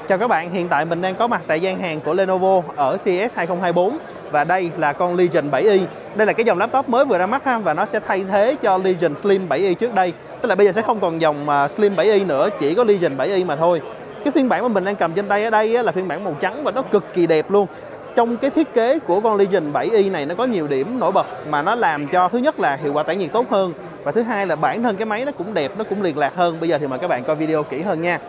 Chào các bạn, hiện tại mình đang có mặt tại gian hàng của Lenovo ở CES 2024 và đây là con Legion 7i. Đây là cái dòng laptop mới vừa ra mắt ha, và nó sẽ thay thế cho Legion Slim 7i trước đây. Tức là bây giờ sẽ không còn dòng Slim 7i nữa, chỉ có Legion 7i mà thôi. Cái phiên bản mà mình đang cầm trên tay ở đây là phiên bản màu trắng và nó cực kỳ đẹp luôn. Trong cái thiết kế của con Legion 7i này nó có nhiều điểm nổi bật mà nó làm cho thứ nhất là hiệu quả tản nhiệt tốt hơn, và thứ hai là bản thân cái máy nó cũng đẹp, nó cũng liền lạc hơn. Bây giờ thì mời các bạn coi video kỹ hơn nha.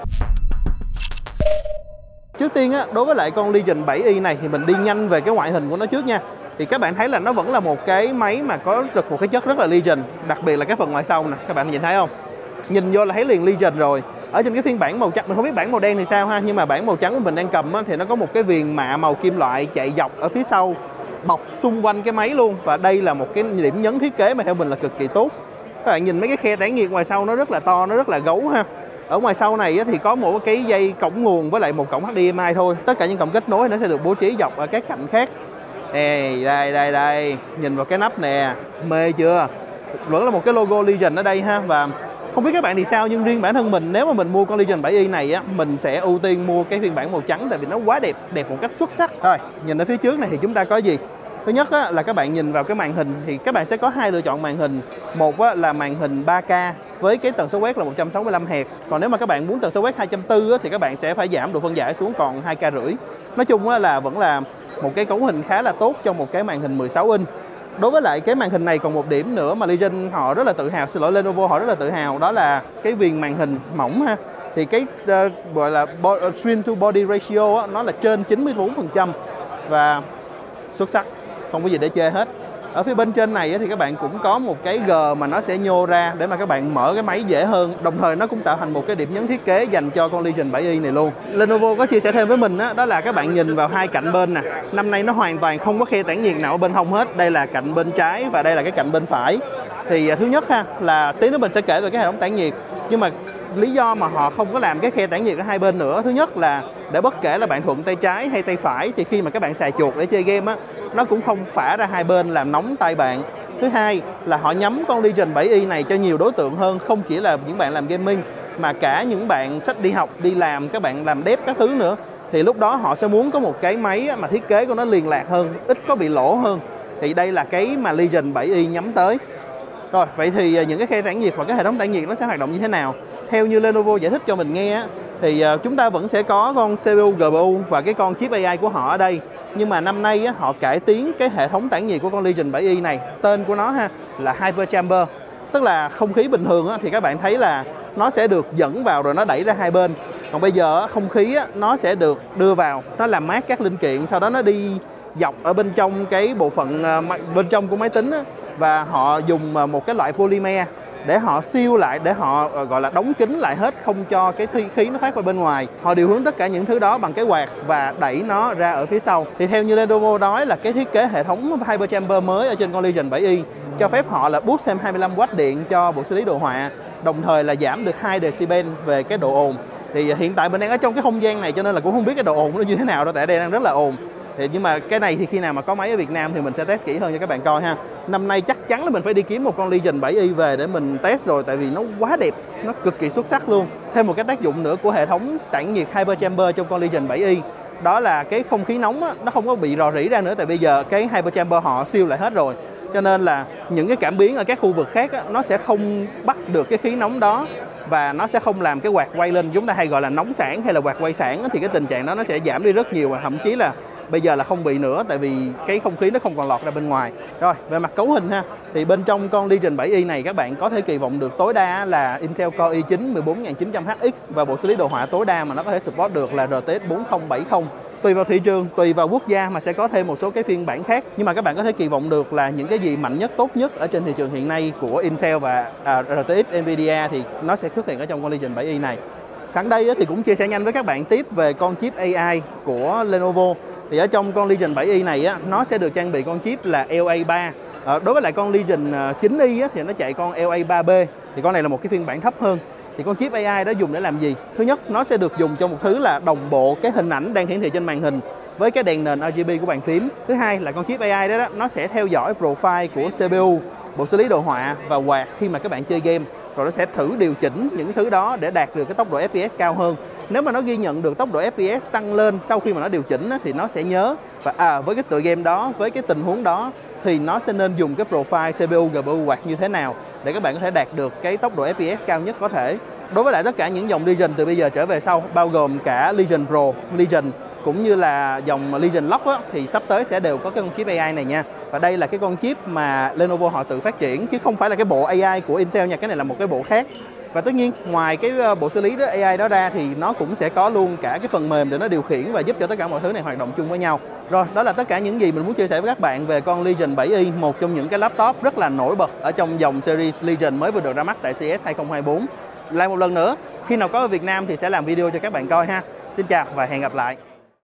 Trước tiên á, đối với lại con Legion 7i này thì mình đi nhanh về cái ngoại hình của nó trước nha. Thì các bạn thấy là nó vẫn là một cái máy mà có được một cái chất rất là Legion, đặc biệt là cái phần ngoài sau nè, các bạn nhìn thấy không? Nhìn vô là thấy liền Legion rồi. Ở trên cái phiên bản màu trắng, mình không biết bản màu đen thì sao ha, nhưng mà bản màu trắng của mình đang cầm á, thì nó có một cái viền mạ màu kim loại chạy dọc ở phía sau, bọc xung quanh cái máy luôn. Và đây là một cái điểm nhấn thiết kế mà theo mình là cực kỳ tốt. Các bạn nhìn mấy cái khe tản nhiệt ngoài sau nó rất là to, nó rất là gấu ha. Ở ngoài sau này thì có một cái dây cổng nguồn với lại một cổng HDMI thôi. Tất cả những cổng kết nối nó sẽ được bố trí dọc ở các cạnh khác. Đây, nhìn vào cái nắp nè, mê chưa? Vẫn là một cái logo Legion ở đây ha. Và không biết các bạn thì sao, nhưng riêng bản thân mình, nếu mà mình mua con Legion 7i này á, mình sẽ ưu tiên mua cái phiên bản màu trắng, tại vì nó quá đẹp, đẹp một cách xuất sắc. Rồi, nhìn ở phía trước này thì chúng ta có gì? Thứ nhất á, là các bạn nhìn vào cái màn hình thì các bạn sẽ có hai lựa chọn màn hình. Một á, là màn hình 3K với cái tần số quét là 165Hz. Còn nếu mà các bạn muốn tần số quét 240 á, thì các bạn sẽ phải giảm độ phân giải xuống còn 2K rưỡi. Nói chung á, là vẫn là một cái cấu hình khá là tốt cho một cái màn hình 16 inch. Đối với lại cái màn hình này còn một điểm nữa mà Legion họ rất là tự hào, Lenovo họ rất là tự hào, đó là cái viền màn hình mỏng ha. Thì cái gọi là screen to body ratio á, nó là trên 94% và xuất sắc, không có gì để chê hết. Ở phía bên trên này thì các bạn cũng có một cái G mà nó sẽ nhô ra để mà các bạn mở cái máy dễ hơn. Đồng thời nó cũng tạo thành một cái điểm nhấn thiết kế dành cho con Legion 7i này luôn. Lenovo có chia sẻ thêm với mình đó là các bạn nhìn vào hai cạnh bên nè. Năm nay nó hoàn toàn không có khe tản nhiệt nào ở bên hông hết. Đây là cạnh bên trái và đây là cái cạnh bên phải. Thì thứ nhất ha, là tí nữa mình sẽ kể về cái hệ thống tản nhiệt. Nhưng mà lý do mà họ không có làm cái khe tản nhiệt ở hai bên nữa, thứ nhất là để bất kể là bạn thuận tay trái hay tay phải thì khi mà các bạn xài chuột để chơi game á, nó cũng không phả ra hai bên làm nóng tay bạn. Thứ hai là họ nhắm con Legion 7i này cho nhiều đối tượng hơn, không chỉ là những bạn làm gaming mà cả những bạn sách đi học, đi làm, các bạn làm dev các thứ nữa. Thì lúc đó họ sẽ muốn có một cái máy mà thiết kế của nó liền lạc hơn, ít có bị lỗ hơn. Thì đây là cái mà Legion 7i nhắm tới. Rồi, vậy thì những cái khe tản nhiệt và cái hệ thống tản nhiệt nó sẽ hoạt động như thế nào? Theo như Lenovo giải thích cho mình nghe thì chúng ta vẫn sẽ có con CPU, GPU và cái con chip AI của họ ở đây. Nhưng mà năm nay họ cải tiến cái hệ thống tản nhiệt của con Legion 7i này. Tên của nó ha là Hyper Chamber. Tức là không khí bình thường thì các bạn thấy là nó sẽ được dẫn vào rồi nó đẩy ra hai bên. Còn bây giờ không khí nó sẽ được đưa vào, nó làm mát các linh kiện, sau đó nó đi dọc ở bên trong cái bộ phận bên trong của máy tính và họ dùng một cái loại polymer để họ seal lại, để họ gọi là đóng kín lại hết, không cho cái khí nó thoát ra bên ngoài. Họ điều hướng tất cả những thứ đó bằng cái quạt và đẩy nó ra ở phía sau. Thì theo như Lenovo nói là cái thiết kế hệ thống Hyper Chamber mới ở trên con Legion 7i cho phép họ là boost thêm 25W điện cho bộ xử lý đồ họa, đồng thời là giảm được 2 decibel về cái độ ồn. Thì hiện tại mình đang ở trong cái không gian này cho nên là cũng không biết cái độ ồn nó như thế nào đâu, tại đây đang rất là ồn. Nhưng mà cái này thì khi nào mà có máy ở Việt Nam thì mình sẽ test kỹ hơn cho các bạn coi ha. Năm nay chắc chắn là mình phải đi kiếm một con Legion 7i về để mình test rồi, tại vì nó quá đẹp, nó cực kỳ xuất sắc luôn. Thêm một cái tác dụng nữa của hệ thống tản nhiệt Hyper Chamber trong con Legion 7i, đó là cái không khí nóng nó không có bị rò rỉ ra nữa, tại bây giờ cái Hyper Chamber họ seal lại hết rồi. Cho nên là những cái cảm biến ở các khu vực khác nó sẽ không bắt được cái khí nóng đó và nó sẽ không làm cái quạt quay lên, chúng ta hay gọi là nóng sản hay là quạt quay sản, thì cái tình trạng đó nó sẽ giảm đi rất nhiều và thậm chí là bây giờ là không bị nữa, tại vì cái không khí nó không còn lọt ra bên ngoài. Rồi, về mặt cấu hình ha, thì bên trong con Legion 7i này các bạn có thể kỳ vọng được tối đa là Intel Core i9 14900HX và bộ xử lý đồ họa tối đa mà nó có thể support được là RTX 4070. Tùy vào thị trường, tùy vào quốc gia mà sẽ có thêm một số cái phiên bản khác. Nhưng mà các bạn có thể kỳ vọng được là những cái gì mạnh nhất, tốt nhất ở trên thị trường hiện nay của Intel và RTX Nvidia thì nó sẽ xuất hiện ở trong con Legion 7i này. Sẵn đây thì cũng chia sẻ nhanh với các bạn tiếp về con chip AI của Lenovo. Thì ở trong con Legion 7i này nó sẽ được trang bị con chip là LA3. Đối với lại con Legion 9i thì nó chạy con LA3B, thì con này là một cái phiên bản thấp hơn. Thì con chip AI đó dùng để làm gì? Thứ nhất, nó sẽ được dùng cho một thứ là đồng bộ cái hình ảnh đang hiển thị trên màn hình với cái đèn nền RGB của bàn phím. Thứ hai là con chip AI đó nó sẽ theo dõi profile của CPU bộ xử lý đồ họa và quạt khi mà các bạn chơi game, rồi nó sẽ thử điều chỉnh những thứ đó để đạt được cái tốc độ FPS cao hơn. Nếu mà nó ghi nhận được tốc độ FPS tăng lên sau khi mà nó điều chỉnh thì nó sẽ nhớ và với cái tựa game đó, với cái tình huống đó thì nó sẽ nên dùng cái profile CPU, GPU quạt như thế nào để các bạn có thể đạt được cái tốc độ FPS cao nhất có thể. Đối với lại tất cả những dòng Legion từ bây giờ trở về sau, bao gồm cả Legion Pro, Legion cũng như là dòng Legion Lock thì sắp tới sẽ đều có cái con chip AI này nha. Và đây là cái con chip mà Lenovo họ tự phát triển chứ không phải là cái bộ AI của Intel nha, cái này là một cái bộ khác. Và tất nhiên ngoài cái bộ xử lý đó AI đó ra thì nó cũng sẽ có luôn cả cái phần mềm để nó điều khiển và giúp cho tất cả mọi thứ này hoạt động chung với nhau. Rồi, đó là tất cả những gì mình muốn chia sẻ với các bạn về con Legion 7i, một trong những cái laptop rất là nổi bật ở trong dòng series Legion mới vừa được ra mắt tại CES 2024. Lại một lần nữa, khi nào có ở Việt Nam thì sẽ làm video cho các bạn coi ha. Xin chào và hẹn gặp lại.